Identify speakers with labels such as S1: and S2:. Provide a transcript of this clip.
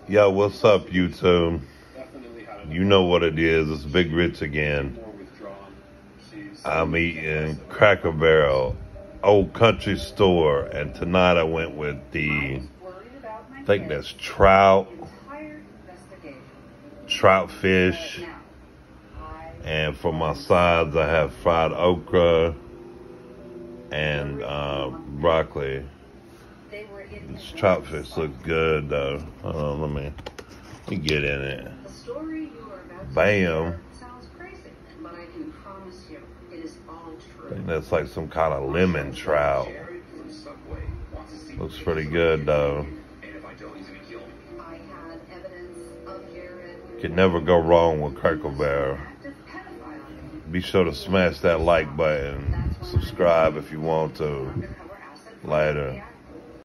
S1: Yo, what's up, YouTube? You know what it is. It's Big Rich again. I'm eating Cracker Barrel, Old Country Store, and tonight I went with I think that's trout fish, and for my sides I have fried okra and broccoli. This trout fish looks good though. Hold on, let me get in it. Bam. I think that's like some kind of lemon trout. Looks pretty good though. Can never go wrong with Cracker Barrel. Be sure to smash that like button. Subscribe if you want to. Later.